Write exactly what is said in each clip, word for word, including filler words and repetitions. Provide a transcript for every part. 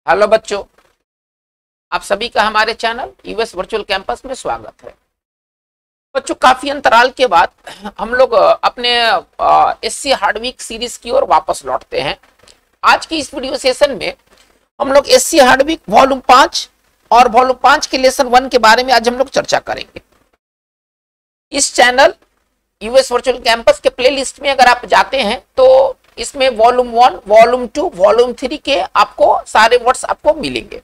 Hello बच्चों, आप सभी का हमारे चैनल यूएस वर्चुअल कैंपस में स्वागत है। बच्चों, काफी अंतराल के बाद हम लोग अपने एससी हार्डवीक सीरीज की ओर वापस लौटते हैं। आज की इस वीडियो सेशन में हम लोग एससी हार्डवीक वॉल्यूम पांच और वॉल्यूम पांच के लेसन वन के बारे में आज हम लोग चर्चा करेंगे। इस चैनल यूएस वर्चुअल कैंपस के प्लेलिस्ट में अगर आप जाते हैं तो इसमें volume one, volume two, volume three के आपको सारे वर्ड्स आपको मिलेंगे।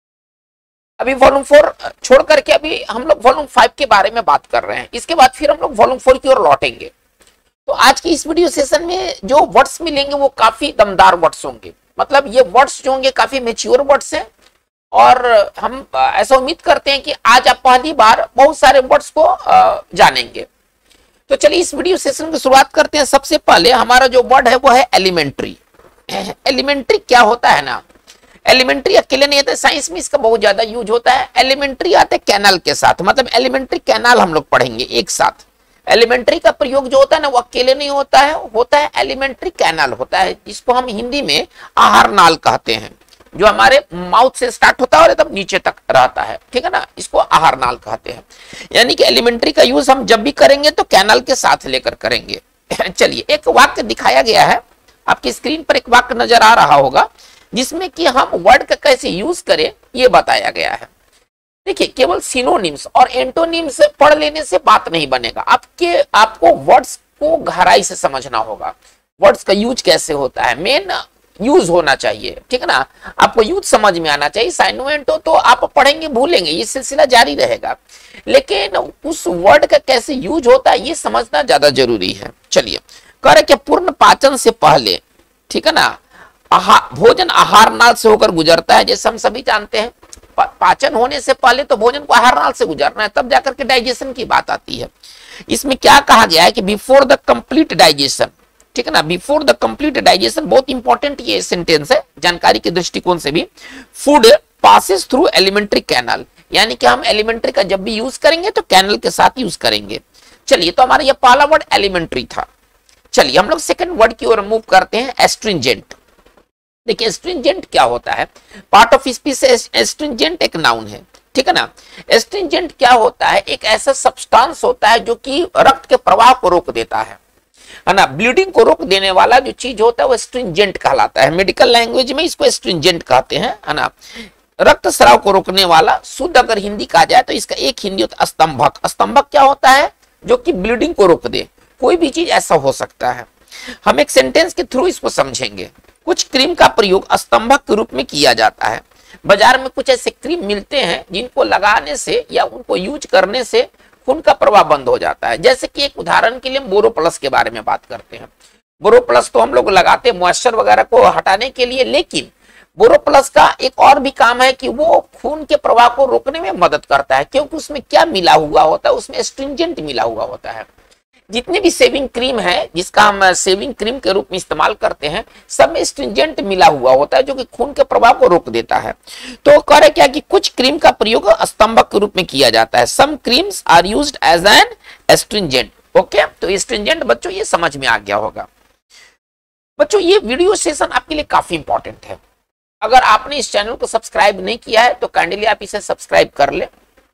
अभी वॉल्यूम फोर छोड़ करके अभी हम लोग वॉल्यूम फाइव के बारे में बात कर रहे हैं। इसके बाद फिर हम लोग वॉल्यूम फोर की ओर लौटेंगे। तो आज की इस वीडियो सेशन में जो वर्ड्स मिलेंगे वो काफी दमदार वर्ड्स होंगे। मतलब ये वर्ड्स जो होंगे काफी मैच्योर वर्ड्स हैं और हम ऐसा उम्मीद करते हैं कि आज आप पहली बार बहुत सारे वर्ड्स को जानेंगे। तो चलिए इस वीडियो सेशन की शुरुआत करते हैं। सबसे पहले हमारा जो वर्ड है वो है एलिमेंट्री। एलिमेंट्री क्या होता है ना, एलिमेंट्री अकेले नहीं आता है, साइंस में इसका बहुत ज्यादा यूज होता है। एलिमेंट्री आते हैं कैनाल के साथ, मतलब एलिमेंट्री कैनाल हम लोग पढ़ेंगे एक साथ। एलिमेंट्री का प्रयोग जो होता है ना वो अकेले नहीं होता है, होता है एलिमेंट्री कैनाल होता है, जिसको हम हिंदी में आहार नाल कहते हैं, जो हमारे माउथ से स्टार्ट होता है और एकदम नीचे तक रहता है। ठीक है ना, इसको आहार नाल कहते हैं। यानी कि एलिमेंट्री का यूज हम जब भी करेंगे तो कैनाल के साथ लेकर करेंगे। चलिए एक वाक्य दिखाया गया है, आपकी स्क्रीन पर एक वाक्य नजर आ रहा होगा जिसमें कि हम वर्ड का कैसे यूज करें ये बताया गया है। देखिए, केवल सिनोनिम्स और एंटोनिम्स पढ़ लेने से बात नहीं बनेगा। आपके आपको वर्ड्स को गहराई से समझना होगा। वर्ड्स का यूज कैसे होता है, मेन यूज होना चाहिए। ठीक है ना, आपको यूज समझ में आना चाहिए। साइनोएंटो तो आप पढ़ेंगे भूलेंगे, ये सिलसिला जारी रहेगा, लेकिन उस वर्ड का कैसे यूज होता है ये समझना ज्यादा जरूरी है। चलिए, कह रहे कि पूर्ण पाचन से पहले, ठीक है ना, आहा, भोजन आहार नाल से होकर गुजरता है। जैसे हम सभी जानते हैं पा, पाचन होने से पहले तो भोजन को आहार नाल से गुजरना है, तब जाकर के डाइजेशन की बात आती है। इसमें क्या कहा गया है कि बिफोर द कंप्लीट डाइजेशन, ठीक है ना, बिफोर द कंप्लीट डाइजेशन, बहुत इंपॉर्टेंट ये सेंटेंस है जानकारी के दृष्टिकोण से भी। Food passes through alimentary canal, यानी कि हम एलिमेंट्री का जब भी यूज करेंगे तो कैनाल के साथ यूज करेंगे। चलिए, तो हमारा ये पहला वर्ड एलिमेंट्री था। चलिए हम लोग सेकंड वर्ड की ओर मूव करते हैं, एस्ट्रिंजेंट। देखिए, एस्ट्रिंजेंट क्या होता है, पार्ट ऑफ स्पीच से एस्ट्रिंजेंट एक नाउन है। ठीक है ना, एस्ट्रिंजेंट क्या होता है, एक ऐसा सब्सटेंस होता है जो कि रक्त के प्रवाह को रोक देता है है ना, ब्लीडिंग को रोक देने वाला जो चीज होता है वो एस्ट्रिंजेंट कहलाता है। मेडिकल लैंग्वेज में इसको एस्ट्रिंजेंट कहते हैं, है ना, रक्त स्राव को रोकने वाला। शुद्ध अगर हिंदी कहा जाए तो इसका एक हिंदी होता है स्तंभक। स्तंभक क्या होता है, जो कि ब्लीडिंग को रोक दे। कोई भी चीज ऐसा हो सकता है। हम एक सेंटेंस के थ्रू इसको समझेंगे। कुछ क्रीम का प्रयोग स्तंभक के रूप में किया जाता है। बाजार में कुछ ऐसे क्रीम मिलते हैं जिनको लगाने से या उनको यूज करने से खून का प्रवाह बंद हो जाता है। जैसे कि एक उदाहरण के लिए बोरो प्लस के बारे में बात करते हैं। बोरो प्लस तो हम लोग लगाते हैं मॉइस्चर वगैरह को हटाने के लिए, लेकिन बोरो प्लस का एक और भी काम है कि वो खून के प्रवाह को रोकने में मदद करता है, क्योंकि उसमें क्या मिला हुआ होता है, उसमें एस्ट्रिंजेंट मिला हुआ होता है। जितनी भी सेविंग क्रीम है जिसका हम सेविंग क्रीम के रूप में इस्तेमाल करते हैं, सब में एस्ट्रिंजेंट मिला हुआ होता है जो कि खून के प्रवाह को रोक देता है। तो कह रहे क्या कि कुछ क्रीम का प्रयोग स्तंभक के रूप में किया जाता है। Some creams are used as an astringent. Okay, तो एस्ट्रिंजेंट बच्चों ये समझ में आ गया होगा। बच्चों, ये वीडियो सेशन आपके लिए काफी इंपॉर्टेंट है। अगर आपने इस चैनल को सब्सक्राइब नहीं किया है तो काइंडली आप इसे सब्सक्राइब कर ले।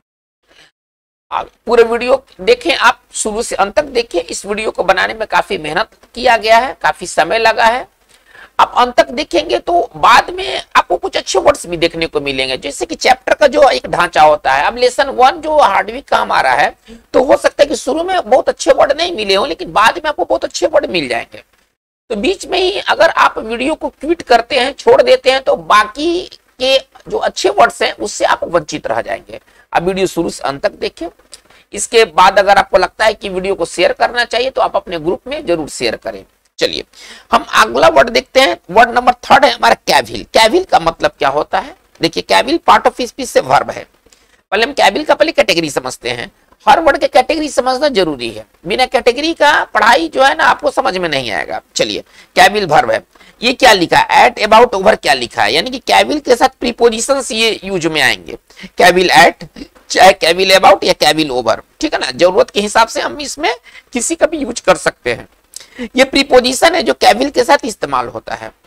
पूरे वीडियो देखें, आप शुरू से अंत तक देखिए। इस वीडियो को बनाने में काफी मेहनत किया गया है, काफी समय लगा है। आप अंत तक देखेंगे तो बाद में आपको कुछ अच्छे वर्ड्स भी देखने को मिलेंगे, जैसे कि चैप्टर का जो एक ढांचा होता है। अब लेसन वन जो हार्डवीक का हमारा है, तो हो सकता है कि शुरू में बहुत अच्छे वर्ड नहीं मिले हो, लेकिन बाद में आपको बहुत अच्छे वर्ड मिल जाएंगे। तो बीच में ही अगर आप वीडियो को क्विट करते हैं, छोड़ देते हैं, तो बाकी के जो अच्छे वर्ड्स हैं उससे आप वंचित रह जाएंगे। अब वीडियो शुरू से अंत तक देखें। इसके बाद अगर आपको लगता है कि वीडियो को शेयर करना चाहिए तो आप अपने ग्रुप में जरूर शेयर करें। चलिए हम अगला वर्ड देखते हैं। वर्ड नंबर थर्ड है हमारा कैविल। कैविल का मतलब क्या होता है, देखिए, कैविल पार्ट ऑफ स्पीच से वर्ब है। पहले हम कैविल का पहले कैटेगरी समझते हैं। हर वर्ड के कैटेगरी समझना जरूरी है, बिना कैटेगरी का पढ़ाई जो है ना आपको समझ में नहीं आएगा। चलिए, कैविल वर्ब है। ये क्या लिखा है, एट, अबाउट, ओवर क्या लिखा है, यानी कि कैविल के साथ प्रीपोजिशंस ये यूज में आएंगे। कैविल एट, चाहे कैविल अबाउट या कैविल ओवर। ठीक है ना, जरूरत के हिसाब से हम इसमें किसी का भी यूज कर सकते हैं। ये प्रीपोजिशन है जो कैविल के साथ इस्तेमाल होता है।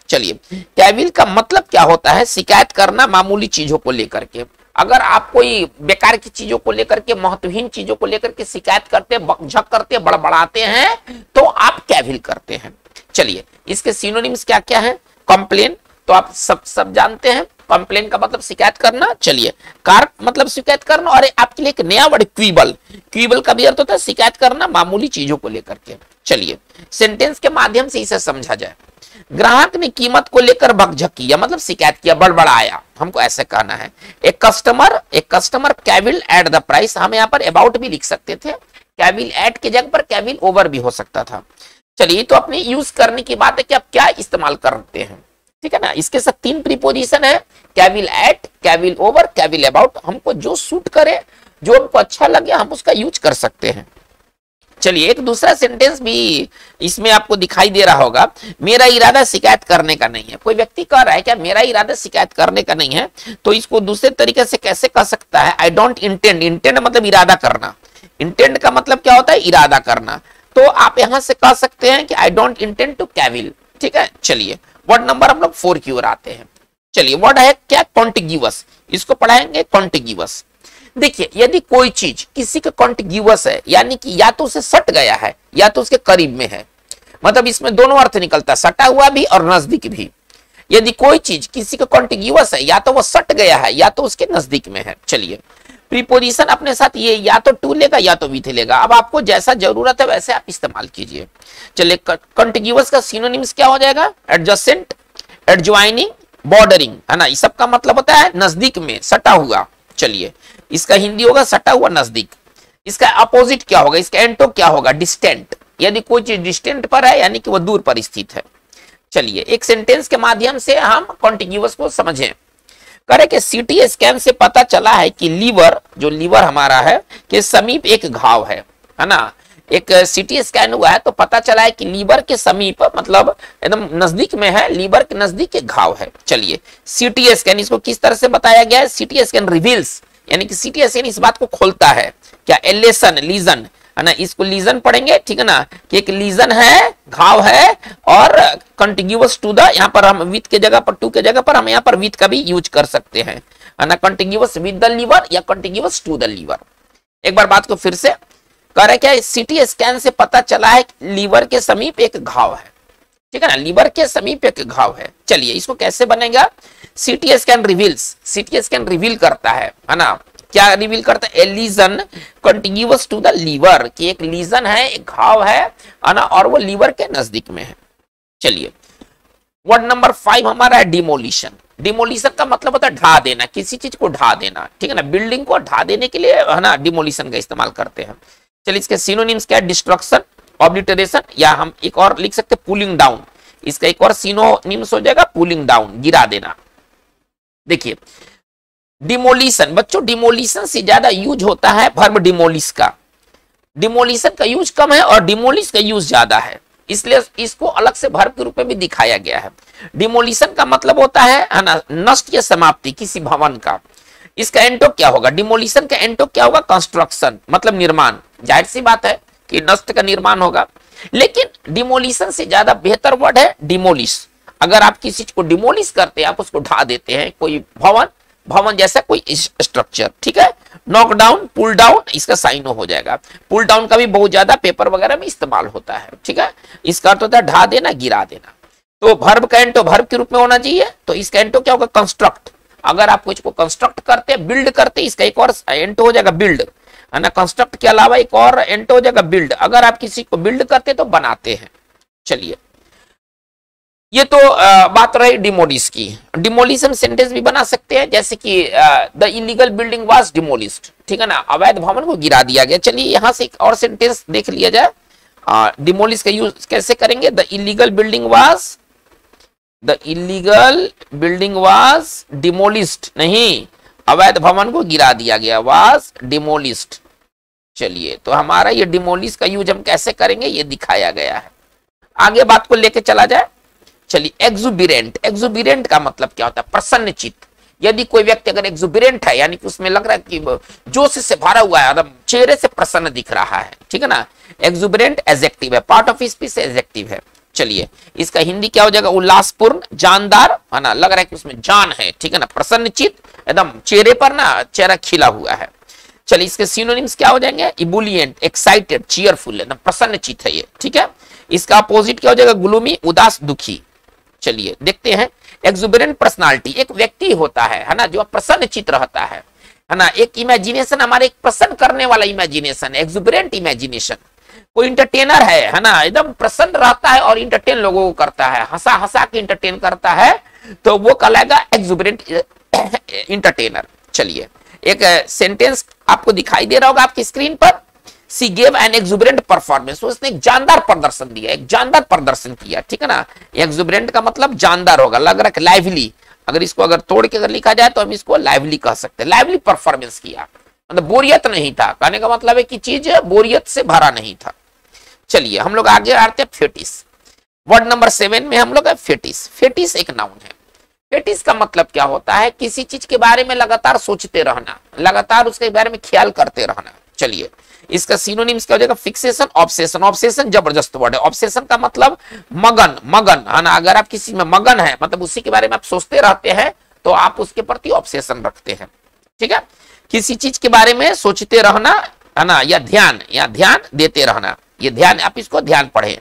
चलिए, कैविल का मतलब क्या होता है? शिकायत करना मामूली चीजों को लेकर के। अगर आप कोई बेकार की चीजों को लेकर के, महत्वहीन चीजों को लेकर के शिकायत करते, बकझक करते, बड़बड़ाते हैं, तो आप कैविल करते हैं। चलिए, इसके सिनोनिम्स क्या क्या है? कंप्लेन, तो आप सब सब जानते हैं, कंप्लेन का मतलब शिकायत करना। चलिए, कार्प मतलब शिकायत करना, और आपके लिए एक नया वर्ड क्वीबल, क्वीबल का भी अर्थ होता है शिकायत करना मामूली चीजों को लेकर के। चलिए, सेंटेंस के माध्यम से इसे समझा जाए। ग्राहक ने कीमत को लेकर भकझक किया, मतलब शिकायत किया, बड़बड़ाया, हमको ऐसे कहना है। एक कस्टमर एक customer cavil at the price, हम यहाँ पर अबाउट भी लिख सकते थे, कैविल एट के जगह पर कैविल ओवर भी हो सकता था। चलिए, तो अपने यूज करने की बात है कि आप क्या इस्तेमाल करते हैं, ठीक है ना। इसके साथ तीन प्रीपोजिशन है, cavil at, cavil over, cavil about. हमको जो सूट करे, जो हमको अच्छा लगे, हम उसका यूज कर सकते हैं। चलिए, एक दूसरा सेंटेंस भी इसमें आपको दिखाई दे रहा होगा, मेरा इरादा शिकायत करने का नहीं है। कोई व्यक्ति कह रहा है क्या मेरा इरादा शिकायत करने का नहीं है, तो इसको दूसरे तरीके से कैसे कह सकता है? आई डोंट इंटेंड, इंटेंड मतलब इरादा करना, इंटेंड का मतलब क्या होता है? इरादा करना। तो आप यहां से कह सकते हैं कि I don't intend to cavil, ठीक है। चलिए, वर्ड नंबर हम लोग फोर की ओर आते हैं। चलिए, वर्ड है क्या? कॉन्टिग्यूअस, इसको पढ़ाएंगे कॉन्टिग्यूअस। देखिए, यदि कोई चीज किसी का कॉन्टिग्यूअस है, यानी कि या तो उसे सट गया है या तो उसके करीब में है, मतलब इसमें दोनों अर्थ निकलता है, सटा हुआ भी और नजदीक भी। यदि कोई चीज किसी का कॉन्टिग्यूअस है, या तो वो सट गया है या तो उसके नजदीक में है। चलिए, प्रीपोजिशन अपने साथ ये या तो टू लेगा या तो विथ लेगा, अब आपको जैसा जरूरत है वैसे आप इस्तेमाल कीजिए। चलिए, कॉन्टिग्यूअस का सिनोनिम्स क्या हो जाएगा? एडजेसेंट, एडजॉइनिंग, बॉर्डरिंग, है ना। इस सब का मतलब होता है नजदीक में, सटा हुआ। चलिए, इसका हिंदी होगा सटा हुआ, नजदीक। इसका अपोजिट क्या होगा? इसका एंटो क्या होगा? डिस्टेंट। यदि कोई चीज डिस्टेंट पर है, यानी कि वो दूर पर स्थित है। चलिए, एक सेंटेंस के माध्यम से हम कॉन्टिग्यूअस को समझें। करे कि सीटी स्कैन से पता चला है कि लीवर, जो लीवर हमारा है, के समीप एक घाव है, है ना। एक सीटी स्कैन हुआ है तो पता चला है कि लीवर के समीप, मतलब एकदम नजदीक में है, लीवर के नजदीक एक घाव है। चलिए, सीटी स्कैन इसको किस तरह से बताया गया है? सीटी स्कैन रिवील्स, यानी कि सीटी स्कैन इस बात को खोलता है क्या? एलेसन, लीजन, है ना। इसको लीजन पढ़ेंगे, ठीक है ना, कि एक लीजन है, घाव है, और कंटिग्यूअस टू द, यहाँ पर हम विथ के जगह पर, टू के जगह पर हम यहाँ पर विथ का भी यूज कर सकते हैं, है ना। कंटिग्यूअस विद द लीवर या कंटिग्यूअस टू द लीवर। एक बार बात को फिर से कह रहे क्या? सीटी स्कैन से पता चला है लीवर के समीप एक घाव है, ठीक है ना, लीवर के समीप एक घाव है। चलिए, इसको कैसे बनेगा? CT scan reveals, CT scan reveal करता है, है ना। क्या रिवील करता है? A lesion continuous to the liver, कि एक लीजन है, एक घाव है, है ना, और वो लीवर के नजदीक में है। चलिए, वर्ड नंबर फाइव हमारा है डिमोलिशन। डिमोलिशन का मतलब होता है ढा देना, किसी चीज को ढा देना, ठीक है ना। बिल्डिंग को ढा देने के लिए, है ना, डिमोलिशन का इस्तेमाल करते हैं। चलिए, इसके सिनोनिम्स क्या है? डिस्ट्रक्शन, ऑब्लिटरेशन, या हम एक और लिख सकते हैं पुलिंग डाउन। इसका एक और सिनोनिम्स हो जाएगा पुलिंग डाउन, गिरा देना। देखिए, डिमोलिशन, बच्चों डिमोलिशन से ज्यादा यूज होता है वर्ब डिमोलिश का। डिमोलिशन का यूज कम है और डिमोलिश का यूज ज्यादा है, इसलिए इसको अलग से वर्ब के रूप में भी दिखाया गया है। डिमोलिशन का मतलब होता है, है ना, नष्ट या समाप्ति किसी भवन का। इसका एंटो क्या होगा? डिमोलिशन का एंटो क्या होगा? कंस्ट्रक्शन, मतलब निर्माण। जाहिर सी बात है कि नष्ट का निर्माण होगा, लेकिन डिमोलिशन से ज्यादा बेहतर वर्ड है डिमोलिश। अगर आप किसी चीज को डिमोलिश करते हैं, आप उसको ढा देते हैं, कोई भवन, भवन जैसा कोई स्ट्रक्चर, ठीक है। नॉक डाउन, पुल डाउन, इसका साइनो हो जाएगा। पुल डाउन का भी बहुत ज्यादा पेपर वगैरह में इस्तेमाल होता है, ठीक है। इसका अर्थ होता है ढा देना, गिरा देना। तो वर्ब का एंटो वर्ब के रूप में होना चाहिए, तो इसका एंटो क्या होगा? कंस्ट्रक्ट। अगर आप कुछ को कंस्ट्रक्ट करते हैं, बिल्ड करते, इसका एक और एंटो हो जाएगा बिल्ड, है ना। कंस्ट्रक्ट के अलावा एक और एंटो हो जाएगा बिल्ड। अगर आप किसी को बिल्ड करते तो बनाते हैं। चलिए, ये तो आ, बात रही डिमोलिश की। डिमोलिशन सेंटेंस भी बना सकते हैं, जैसे कि the illegal building was demolished, ठीक है ना, अवैध भवन को गिरा दिया गया। चलिए, यहां से एक और सेंटेंस देख लिया जाए। डिमोलिश का यूज कैसे करेंगे? The illegal building was, the illegal building was demolished, नहीं, अवैध भवन को गिरा दिया गया, वाज डिमोलिश्ड। चलिए, तो हमारा ये डिमोलिश का यूज हम कैसे करेंगे ये दिखाया गया है। आगे बात को लेके चला जाए। चलिए, एक्सुबिरेंट, एक्सुबिरेंट का मतलब क्या होता है? प्रसन्नचित्त। यदि कोई व्यक्ति अगर एक्सुबिरेंट है, यानी कि उसमें लग रहा है कि जोश से भरा हुआ है, मतलब चेहरे से प्रसन्न दिख रहा है, ठीक है ना। एक्सुबिरेंट एडजेक्टिव है, पार्ट ऑफ स्पीच एडजेक्टिव है। चलिए इसका हिंदी क्या हो जाएगा, उल्लासपूर्ण, जानदार, है ना, लग रहा है कि उसमें जान है, ठीक है ना, प्रसन्नचित, एकदम चेहरे पर ना चेहरा खिला हुआ है। चलिए इसके सिनोनिम्स क्या हो जाएंगे, इबुलियंट, एक्साइटेड, चीयरफुल, एकदम प्रसन्नचित है ये, ठीक है। इसका अपोजिट क्या हो जाएगा, ग्लूमी, उदास, दुखी। चलिए देखते हैं, एक्सुबरेंट पर्सनालिटी, एक व्यक्ति होता है है ना, जो प्रसन्नचित रहता है है ना, एक इमेजिनेशन हमारे एक प्रसन्न करने वाला इमेजिनेशन, एक्सुबरेंट इमेजिनेशन। कोई इंटरटेनर है है ना, एकदम प्रसन्न रहता है और इंटरटेन लोगों को करता है, हंसा हंसा के इंटरटेन करता है, तो वो कहलाएगा एक्सुबरेंट इंटरटेनर। चलिए एक सेंटेंस आपको दिखाई दे रहा होगा आपकी स्क्रीन पर, she gave an exuberant performance, उसने एक जानदार प्रदर्शन दिया, एक जानदार प्रदर्शन किया, ठीक है ना। एक्सुबरेंट का मतलब जानदार होगा, लग रहा है लाइवली, अगर इसको अगर तोड़ के अगर लिखा जाए तो हम इसको लाइवली कह सकते हैं, लाइवली परफॉर्मेंस किया, मतलब बोरियत नहीं था, कहने का मतलब है कि चीज बोरियत से भरा नहीं था। चलिए हम लोग आगे आते हैं, फेटिस। वर्ड नंबर सेवन में हम लोग है फेटिस। फेटिस एक नाउन है। फेटिस का मतलब क्या होता है, किसी चीज के बारे में लगातार सोचते रहना, लगातार उसके बारे में ख्याल करते रहना। चलिए इसका सिनोनिम्स क्या हो जाएगा, फिक्सेशन, ऑब्सेशन। ऑब्सेशन जबरदस्त वर्ड है, ऑब्सेशन का मतलब मगन, मगन है ना, अगर आप किसी में मगन है मतलब उसी के बारे में आप सोचते रहते हैं तो आप उसके प्रति ऑब्सेशन रखते हैं, ठीक है। किसी चीज के बारे में सोचते रहना है ना, या ध्यान, या ध्यान देते रहना, ये ध्यान, आप इसको ध्यान पढ़े।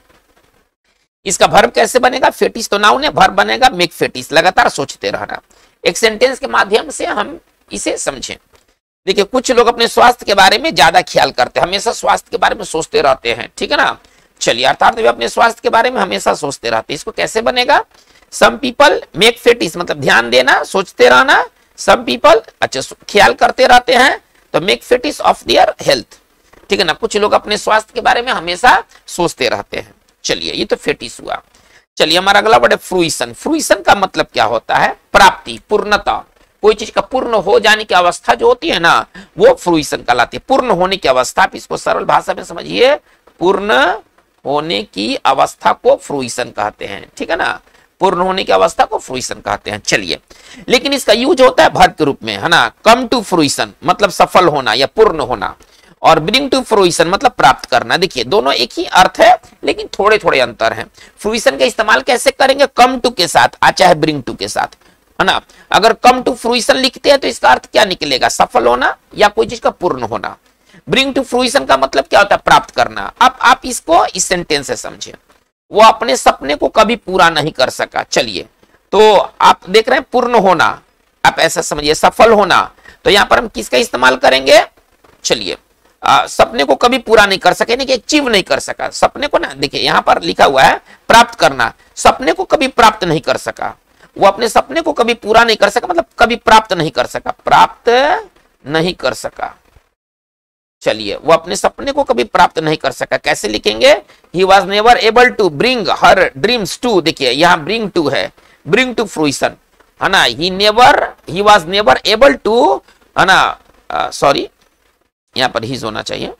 इसका वर्ब कैसे बनेगा, फेटिस तो नाउन है, वर्ब बनेगा मेक फेटिस, लगातार सोचते रहना। एक सेंटेंस के माध्यम से हम इसे समझें। देखिए कुछ लोग अपने स्वास्थ्य के बारे में ज्यादा ख्याल करते हैं, हमेशा स्वास्थ्य के बारे में सोचते रहते हैं, ठीक है ना। चलिए अर्थात वे अपने स्वास्थ्य के बारे में हमेशा सोचते रहते हैं, इसको कैसे बनेगा, सम पीपल मेक फेटिस, मतलब ध्यान देना, सोचते रहना। सम पीपल अच्छा ख्याल करते रहते हैं, तो make fetish of their health, ठीक है ना, कुछ लोग अपने स्वास्थ्य के बारे में हमेशा सोचते रहते हैं। चलिए ये तो फेटिस हुआ। चलिए हमारा अगला वर्ड है फ्रूइशन। फ्रूइशन का मतलब क्या होता है, प्राप्ति, पूर्णता, कोई चीज का पूर्ण हो जाने की अवस्था जो होती है ना, वो फ्रूइशन कहलाती है, पूर्ण होने की अवस्था। आप इसको सरल भाषा में समझिए, पूर्ण होने की अवस्था को फ्रूइशन कहते हैं, ठीक है ना, पूर्ण होने की अवस्था को फ्रूइशन कहते हैं। चलिए लेकिन इसका यूज होता है वर्ब के रूप में, है ना, कम टू फ्रूइशन मतलब सफल होना या पूर्ण होना, और ब्रिंग टू फ्रूइशन मतलब प्राप्त करना। देखिए दोनों एक ही अर्थ है लेकिन थोड़े थोड़े अंतर हैं। फ्रूइशन का इस्तेमाल कैसे करेंगे, कम टू के साथ, अच्छा है ब्रिंग टू के साथ, है ना। अगर कम टू फ्रूइशन लिखते हैं तो इसका अर्थ क्या निकलेगा, सफल होना या कोई चीज का पूर्ण होना। ब्रिंग टू फ्रूइशन का मतलब क्या होता है, प्राप्त करना। अब आप इसको इस सेंटेंस से समझिए, वो अपने सपने को कभी पूरा नहीं कर सका। चलिए तो आप देख रहे हैं पूर्ण होना, आप ऐसा समझिए, सफल होना, तो यहां पर हम किसका इस्तेमाल करेंगे, चलिए आ, सपने को कभी पूरा नहीं कर सके, नहीं कि अचीव नहीं कर सका सपने को ना। देखिए यहां पर लिखा हुआ है प्राप्त करना, सपने को कभी प्राप्त नहीं कर सका, वो अपने सपने को कभी पूरा नहीं कर सका, मतलब कभी प्राप्त नहीं कर सका, प्राप्त नहीं कर सका। चलिए वो अपने सपने को कभी प्राप्त नहीं कर सका, कैसे लिखेंगे, he was never able to bring her dreams to, देखिए यहाँ ब्रिंग टू है, ब्रिंग टू फ्रूइशन, है ना, he never, he was never able to, है ना, सॉरी यहां पर हीज होना चाहिए,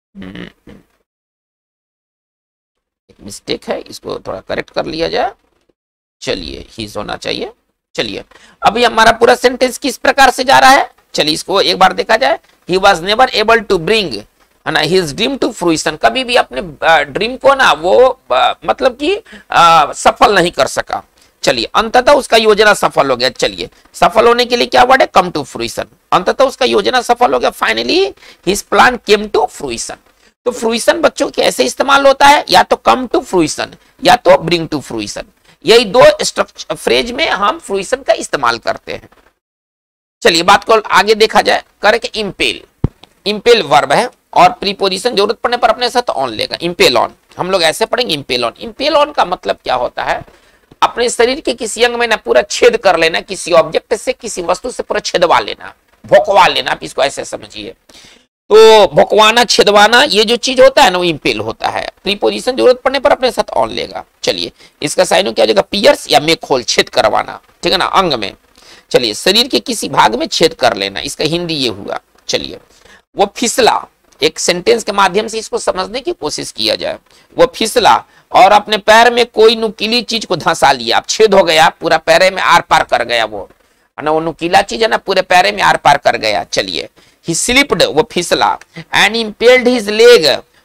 एक मिस्टेक है, इसको थोड़ा करेक्ट कर लिया जाए। चलिए हीज होना चाहिए। चलिए अभी हमारा पूरा सेंटेंस किस प्रकार से जा रहा है, चलिए इसको एक बार देखा जाए। He was never able to bring, है ना, हिज ड्रीम टू फ्रूइशन, कभी भी अपने ड्रीम को ना वो आ, मतलब कि आ, सफल नहीं कर सका। चलिए अंततः उसका योजना सफल हो गया। चलिए सफल होने के लिए क्या वर्ड है, कम टू फ्रूइशन, अंततः उसका योजना सफल हो गया, finally his plan came to fruition. तो फ्रूइशन बच्चों कैसे इस्तेमाल होता है, या तो कम टू फ्रूइशन या तो ब्रिंग टू फ्रूइशन, यही दो स्ट्रक्चर फ्रेज में हम फ्रूइशन का इस्तेमाल करते हैं। चलिए बात को आगे देखा जाए, करके इम्पेल, इम्पेल वर्ब है और प्रीपोजिशन जरूरत पड़ने पर अपने साथ ऑन लेगा, इम्पेल ऑन, हम लोग ऐसे पढ़ेंगे इम्पेल ऑन। इम्पेल ऑन का मतलब क्या होता है, अपने शरीर के किसी अंग में ना पूरा छेद कर लेना, किसी ऑब्जेक्ट से, किसी वस्तु से पूरा छेदवा लेना, भोंकवा लेना, आप इसको ऐसे समझिए। तो भोंकवाना, छेदवाना, ये जो चीज होता है ना वो इम्पेल होता है। प्रीपोजिशन जरूरत पड़ने पर अपने साथ ऑन लेगा। चलिए इसका साइन क्या हो जाएगा, पियर्स या मेक होल, छेद करवाना, ठीक है ना, अंग में। चलिए शरीर के किसी भाग में छेद कर लेना, इसका हिंदी ये हुआ। चलिए वो फिसला, एक सेंटेंस के माध्यम से इसको समझने की कोशिश किया जाए। वो फिसला और अपने पैर में कोई नुकीली चीज को धंसा लिया, अब छेद हो गया, पूरा पैरे में आर पार कर गया, वो है ना, वो नुकीला चीज है ना, पूरे पैरे में आर पार कर गया। चलिए ही स्लिप्ड, वो फिसला, and impaled his leg,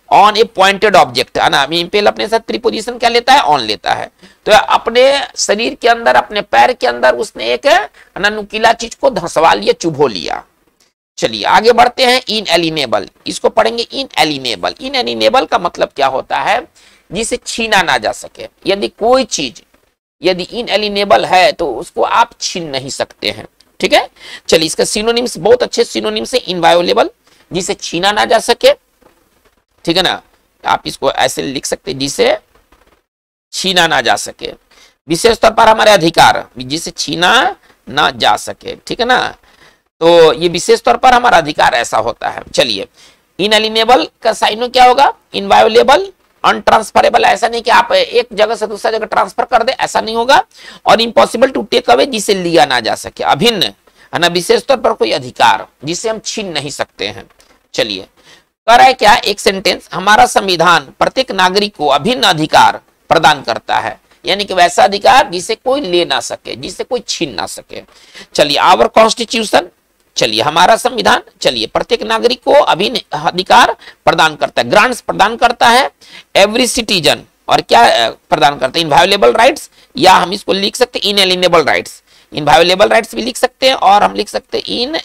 on a pointed object, है ना। इम्पेल अपने साथ प्रीपोजिशन क्या लेता है, ऑन लेता है। तो अपने शरीर के अंदर, अपने पैर के अंदर उसने एक है ना नुकीला चीज को धंसवा लिया, चुभो लिया। चलिए आगे बढ़ते हैं। इनएलिनेबल, इसको पढ़ेंगे इनएलिनेबल। इनएलिनेबल का मतलब क्या होता है, जिसे छीना ना जा सके। यदि कोई चीज यदि इनएलिनेबल है तो उसको आप छीन नहीं सकते हैं, ठीक है। चलिए इसका सिनोनिम्स, बहुत अच्छे सिनोनिम्स है। इनवायोलेबल, जिसे छीना ना जा सके, ठीक है ना। आप इसको ऐसे लिख सकते हैं, जिसे छीना ना जा सके। विशेष तौर पर हमारे अधिकार, जिसे छीना ना जा सके, ठीक है ना। तो ये विशेष तौर पर हमारा अधिकार ऐसा होता है। चलिए इनएलिनेबल का साइनो क्या होगा, इनवायोलेबल, अनट्रांसफरेबल, ऐसा नहीं कि आप एक जगह से दूसरा जगह ट्रांसफर कर दे, ऐसा नहीं होगा। और इम्पॉसिबल टू टेक अवे, जिसे लिया ना जा सके, अभिन्न, है ना। विशेष तौर पर कोई अधिकार जिसे हम छीन नहीं सकते हैं। चलिए कह रहा है क्या, एक सेंटेंस, हमारा संविधान प्रत्येक नागरिक को अभिन्न अधिकार प्रदान करता है, यानी कि वैसा अधिकार जिसे कोई ले ना सके, जिसे कोई छीन ना सके। चलिए आवर कॉन्स्टिट्यूशन, चलिए हमारा संविधान, चलिए प्रत्येक नागरिक को अभिन्न अधिकार प्रदान करता है, ग्रांट्स प्रदान करता है। एवरी सिटीजन, और क्या प्रदान करता है, इनवायोलेबल राइट्स, या हम इसको लिख सकते हैं इनएलिनेबल राइट्स। इनवायोलेबल राइट्स भी लिख सकते हैं और हम लिख सकते हैं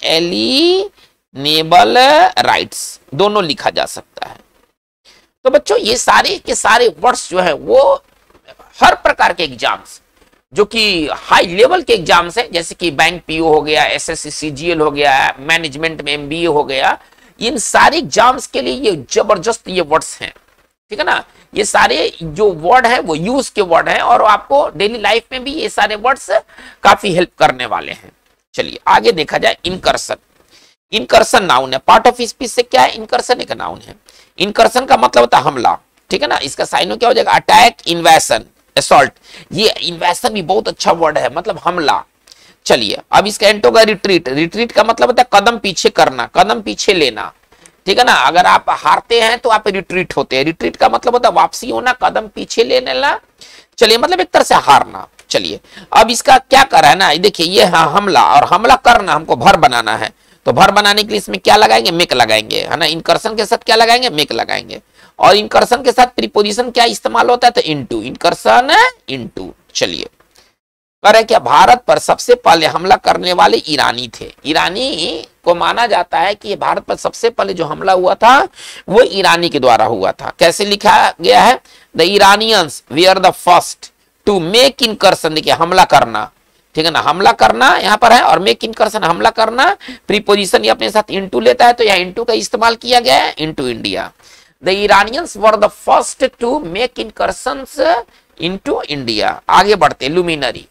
इनएलिनेबल राइट्स, दोनों लिखा जा सकता है। तो बच्चों ये सारे के सारे वर्ड्स जो है वो हर प्रकार के एग्जाम्स, जो कि हाई लेवल के एग्जाम्स है, जैसे कि बैंक पीओ हो गया, एसएससी सीजीएल हो गया, मैनेजमेंट में एमबीए हो गया, इन सारे एग्जाम्स के लिए ये जबरदस्त ये वर्ड्स हैं, ठीक है ना। ये सारे जो वर्ड है वो यूज के वर्ड है, और आपको डेली लाइफ में भी ये सारे वर्ड्स काफी हेल्प करने वाले हैं। चलिए आगे देखा जाए। इनकर्सन, इनकर्सन नाउन है, पार्ट ऑफ स्पीच से क्या है, इनकर्सन एक नाउन है। इनकर्सन का मतलब होता है हमला, ठीक है ना। इसका साइनो क्या हो जाएगा, अटैक, इन्वेशन, असॉल्ट। ये इन्वेशन भी बहुत अच्छा वर्ड है, मतलब हमला। चलिए अब इसका एंटो का रिट्रीट, रिट्रीट का मतलब होता है कदम पीछे करना, कदम पीछे लेना, ठीक है ना। अगर आप हारते हैं तो आप रिट्रीट होते हैं, रिट्रीट का मतलब होता है वापसी होना, कदम पीछे लेने ला। चलिए मतलब एक तरह से हारना। चलिए अब इसका क्या कर रहा है ना, देखिए ये हाँ हमला, और हमला करना हमको भर बनाना है, तो भर बनाने के लिए इसमें क्या लगाएंगे, मेक लगाएंगे, है ना। इनकर्सन के साथ क्या लगाएंगे, मेक लगाएंगे। और इनकर्सन के साथ प्रीपोजिशन क्या इस्तेमाल होता है, तो इनटू, इनकर्सन इनटू। चलिए करे क्या, भारत पर सबसे पहले हमला करने वाले ईरानी थे। ईरानी को माना जाता है कि भारत पर सबसे पहले जो हमला हुआ था वो ईरानी के द्वारा हुआ था। कैसे लिखा गया है, the Iranians were the first to make incursion, देखिए हमला करना, ठीक है ना, हमला करना यहाँ पर है, और मेक इनकर्सन हमला करना, प्रीपोजिशन ये अपने साथ इनटू लेता है, तो यहाँ इनटू का इस्तेमाल किया गया है, into India. The Iranians were the first to make incursions into India. आगे बढ़ते, लुमिनरी।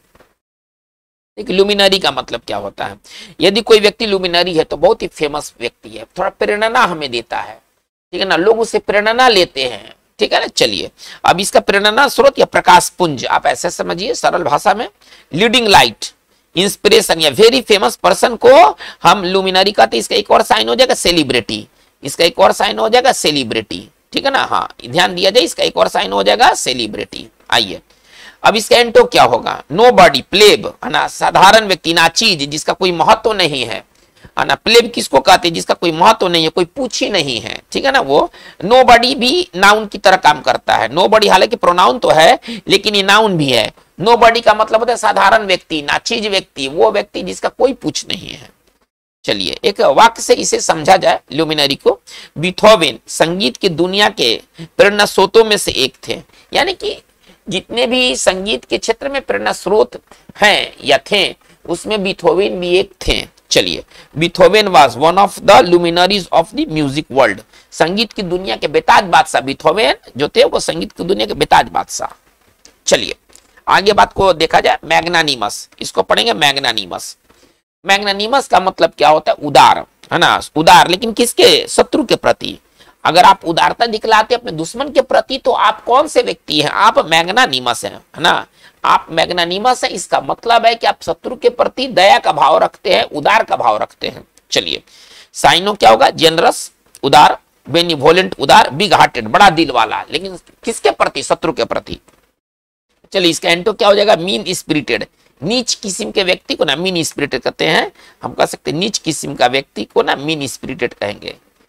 देखिए लुमिनरी का मतलब क्या होता है, यदि कोई व्यक्ति लुमिनरी है तो बहुत ही फेमस व्यक्ति है, थोड़ा प्रेरणा हमें देता है, ठीक है ना, लोग उससे प्रेरणा लेते हैं, ठीक है ना। चलिए अब इसका प्रेरणा स्रोत या प्रकाश पुंज, आप ऐसे समझिए सरल भाषा में। लीडिंग लाइट, इंस्पिरेशन या वेरी फेमस पर्सन को हम लुमिनरी कहते हैं। इसका एक और साइन हो जाएगा सेलिब्रिटी, इसका एक और साइन हो जाएगा सेलिब्रिटी, ठीक है ना। हाँ ध्यान दिया जाए, इसका एक और साइन हो जाएगा सेलिब्रिटी। आइए अब इसका एंटो क्या होगा, नो बॉडी, प्लेब, है ना, साधारण व्यक्ति, ना चीज जिसका कोई महत्व नहीं है, है ना। प्लेब किसको कहते हैं, जिसका कोई महत्व नहीं है, कोई पूछ ही नहीं है, ठीक है ना। वो नो बॉडी भी नाउन की तरह काम करता है। नो बॉडी हालांकि प्रोनाउन तो है लेकिन ये नाउन भी है। नो बॉडी का मतलब होता है साधारण व्यक्ति, ना चीज व्यक्ति, वो व्यक्ति जिसका कोई पूछ नहीं है। चलिए एक वाक्य से इसे समझा जाए लुमिनरी को। बीथोवेन संगीत की दुनिया के प्रेरणा स्रोतों में से एक थे, यानी कि जितने भी संगीत के क्षेत्र में प्रेरणा स्रोत हैं या थे उसमें बीथोवेन भी एक थे। चलिए Beethoven was one of the luminaries of the music world, संगीत की दुनिया के बेताज बादशाह बीथोवेन जो थे वो संगीत की दुनिया के बेताज बादशाह। चलिए आगे बात को देखा जाए। मैग्नानिमस, इसको पढ़ेंगे मैग्नानिमस। मैग्नानिमस का मतलब क्या होता है, उदार, है ना, उदार, लेकिन किसके, शत्रु के प्रति। अगर आप उदारता दिखलाते अपने दुश्मन के प्रति तो आप कौन से व्यक्ति हैं, आप मैग्नानिमस हैं, है ना, आप मैग्नानिमस हैं। इसका मतलब है कि आप शत्रु के प्रति दया का भाव रखते हैं, उदार का भाव रखते हैं। चलिए साइनो क्या होगा, जेनरस, उदार, बेनिवोलेंट, उदार, बिग हार्टेड, बड़ा दिल वाला, लेकिन किसके प्रति, शत्रु के प्रति। चलिए इसका एंटो क्या हो जाएगा, मीन स्पिरिटेड, नीच किस्म के व्यक्ति को ना मीन स्पिरिटेड कहते हैं। हम कह सकते हैं नीच किस्म का व्यक्ति को ना मीन स्पिरिटेड कहेंगे।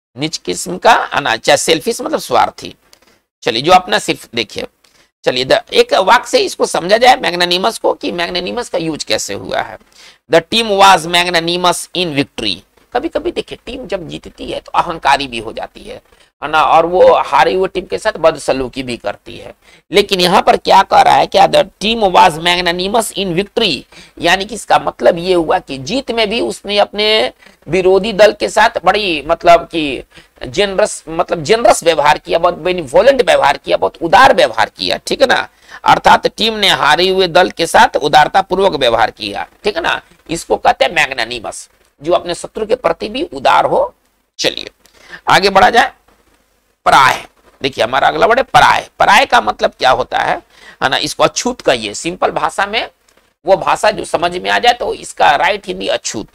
नीच किस्म का अनाज, चाहे सेल्फिश मतलब स्वार्थी, चलिए जो अपना सिर्फ देखिए। चलिए एक वाक्य से इसको समझा जाए मैग्नानिमस को, कि मैग्नानिमस का यूज कैसे हुआ है। The team was magnanimous in victory. कभी कभी देखिए टीम जब जीतती है तो अहंकारी भी हो जाती है है ना, और वो हारी हुई टीम के साथ बदसलूकी भी करती है। लेकिन यहाँ पर क्या कह रहा है, क्या the team was magnanimous in victory, यानी कि इसका मतलब ये हुआ कि जीत में भी उसने अपने विरोधी दल के साथ बड़ी मतलब कि जेनरस मतलब जेनरस व्यवहार किया, बहुत बेनिवोलेंट व्यवहार किया, बहुत उदार व्यवहार किया, ठीक है ना। अर्थात टीम ने हारे हुए दल के साथ उदारता पूर्वक व्यवहार किया, ठीक है ना। इसको कहते हैं मैग्नानिमस, जो अपने शत्रु के प्रति भी उदार हो। चलिए आगे बढ़ा जाए। पराय, देखिए हमारा अगला वर्ड है पराय। पराय का मतलब क्या होता है है ना, इसको अछूत कहिए। सिंपल भाषा में वो भाषा जो समझ में आ जाए तो इसका राइट हिंदी अछूत।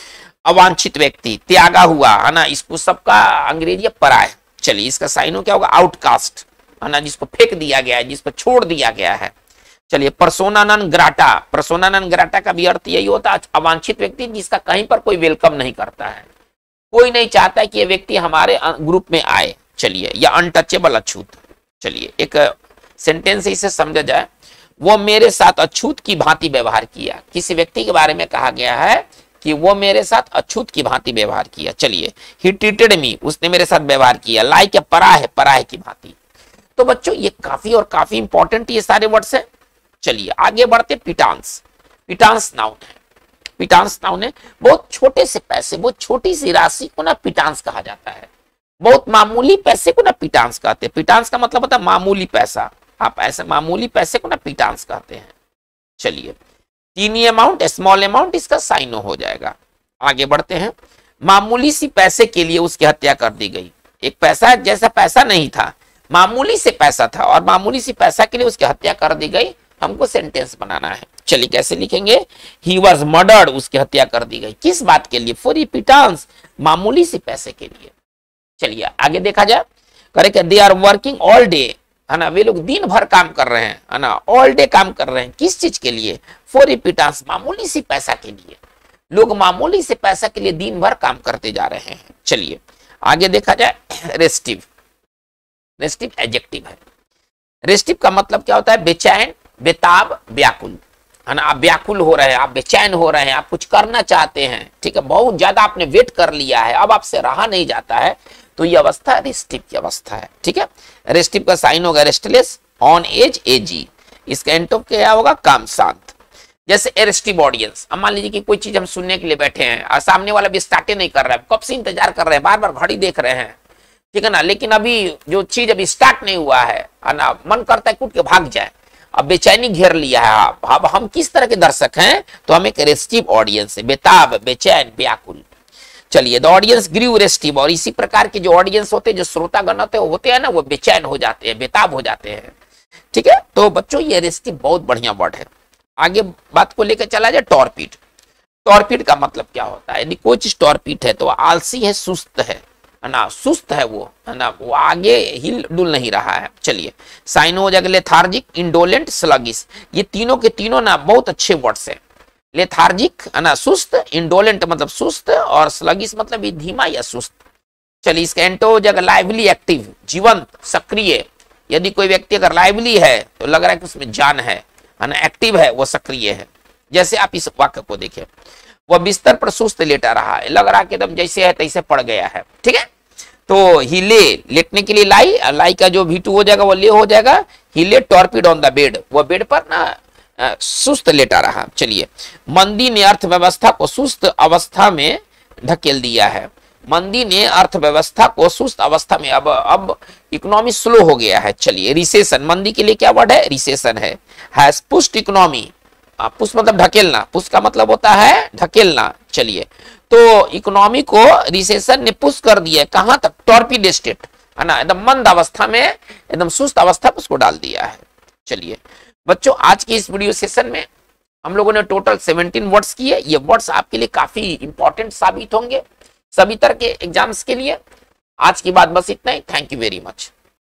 अवांछित व्यक्ति, त्यागा हुआ, है ना, इसको सबका अंग्रेजी पराय। चलिए इसका साइनो क्या होगा, आउटकास्ट, है ना, जिसको फेंक दिया गया है, जिसको छोड़ दिया गया है। चलिए persona non grata. Persona non grata का भी अर्थ यही होता है अवांछित व्यक्ति, जिसका कहीं पर कोई वेलकम नहीं करता है, कोई नहीं चाहता कि ये व्यक्ति हमारे ग्रुप में आए। चलिए या अनटचेबल, अछूत। चलिए एक सेंटेंस इसे समझा जाए, वो मेरे साथ अछूत की भांति व्यवहार किया। किसी व्यक्ति के बारे में कहा गया है कि वो मेरे साथ अछूत की भांति व्यवहार किया। चलिए ही ट्रीटेड मी, उसने मेरे साथ व्यवहार किया लाइक ए पराय, पराय की भांति। तो बच्चों ये काफी और काफी इंपॉर्टेंट ये सारे वर्ड्स हैं। चलिए आगे बढ़ते। पिटांस, पिटांस नाउन है। पिटांस नाउन है, बहुत छोटे से पैसे, बहुत छोटी सी राशि को ना पिटांस कहा जाता है। बहुत मामूली पैसे को ना पिटांस कहते हैं। पिटांस का मतलब होता है मामूली पैसा। आप ऐसे मामूली पैसे को ना पिटांस कहते हैं। चलिए टीनी अमाउंट, स्मॉल अमाउंट, इसका साइनो हो जाएगा। आगे बढ़ते हैं। मामूली सी पैसे के लिए उसकी हत्या कर दी गई। एक पैसा जैसा पैसा नहीं था, मामूली से पैसा था, और मामूली सी पैसा के लिए उसकी हत्या कर दी गई। हमको सेंटेंस बनाना है। चलिए कैसे लिखेंगे, ही वॉज मर्डर्ड, उसकी हत्या कर दी गई। किस बात के लिए, फॉर पिटांस, मामूली से पैसे के लिए। चलिए आगे देखा जाए। Correct, they are working all day, है ना, वे लोग दिन भर काम कर रहे हैं, है ना, ऑल डे काम कर रहे हैं। किस चीज के लिए, फॉर पिटांस, मामूली सी पैसा के लिए। लोग मामूली से पैसा के लिए दिन भर काम करते जा रहे हैं। चलिए आगे देखा जाए। रेस्टिव, रेस्टिव एडजेक्टिव है। रेस्टिव का मतलब क्या होता है, बेचैन, बेताब, व्याकुल, है ना। आप व्याकुल हो रहे हैं, आप बेचैन हो रहे हैं, आप कुछ करना चाहते हैं, ठीक है, बहुत ज्यादा आपने वेट कर लिया है, अब आपसे रहा नहीं जाता है, तो ये अवस्था रेस्टिव की अवस्था है, ठीक है। रेस्टिव का साइन होगा रेस्टलेस, ऑन एज, एजी। इसका एंटो क्या होगा, काम शांत। जैसे एरेस्टिव ऑडियंस, अब मान लीजिए कि कोई चीज हम सुनने के लिए बैठे हैं और सामने वाला भी स्टार्ट नहीं कर रहा है, कब से इंतजार कर रहे हैं, बार बार घड़ी देख रहे हैं, ठीक है ना, लेकिन अभी जो चीज अभी स्टार्ट नहीं हुआ है ना, मन करता है कूद के भाग जाए, अब बेचैनी घेर लिया है। आप अब हम किस तरह के दर्शक हैं, तो हम एक रेस्टिव ऑडियंस है, बेताब, बेचैन, व्याकुल। चलिए द ऑडियंस ग्रीव रेस्टिव, और इसी प्रकार के जो ऑडियंस होते हैं, जो श्रोतागण होते हैं, होते हैं ना, वो बेचैन हो जाते हैं, बेताब हो जाते हैं, ठीक है। तो बच्चों ये रेस्टिव बहुत बढ़िया वर्ड है। आगे बात को लेकर चला जाए। टॉर्पिड, टॉर्पिड का मतलब क्या होता है, यदि कोई चीज टॉर्पिड है तो आलसी है, सुस्त है, है ना, सुस्त है वो, है ना, वो आगे हिल डुल नहीं रहा है। चलिए साइन हो जाएगा लेथार्जिक, इंडोलेंट, स्लगिश। ये तीनों के तीनों ना बहुत अच्छे वर्ड्स हैं। लेथार्जिक, है ना, सुस्त, इंडोलेंट मतलब सुस्त, और स्लगिश मतलब ये धीमा या सुस्त। चलिए इसका एंटो हो जाएगा लाइवली, एक्टिव, जीवंत, सक्रिय। यदि कोई व्यक्ति अगर लाइवली है तो लग रहा है कि उसमें जान है, है ना, एक्टिव है, वो सक्रिय है। जैसे आप इस वाक्य को देखिए, वह बिस्तर पर सुस्त लेटा रहा है, लग रहा कि एकदम जैसे है तैसे पड़ गया है, ठीक है। तो ही ले, लेटने के लिए लाई, लाई का जो भी टू हो जाएगा वो ले हो जाएगा। He lay torpid on the bed, वो बेड पर ना सुस्त लेटा रहा। चलिए मंदी ने अर्थव्यवस्था को सुस्त अवस्था में धकेल दिया है। मंदी ने अर्थव्यवस्था को सुस्त अवस्था में, अब अब इकोनॉमी स्लो हो गया है। चलिए रिसेशन, मंदी के लिए क्या वर्ड है, रिसेशन है। हैज पुश्ड इकोनॉमी, पुश मतलब ढकेलना, पुश का मतलब होता है ढकेलना। चलिए तो इकोनॉमी को रिसेशन ने पुश कर दिया, कहां तक, टॉर्पिड स्टेट, है ना, एकदम मंद अवस्था में, एकदम सुस्त अवस्था पर उसको डाल दिया है। चलिए बच्चों आज की इस वीडियो सेशन में हम लोगों ने टोटल सत्रह वर्ड्स किए। ये वर्ड्स आपके लिए काफी इंपॉर्टेंट साबित होंगे सभी तरह के एग्जाम्स के लिए। आज की बात बस इतना ही। Thank you very much.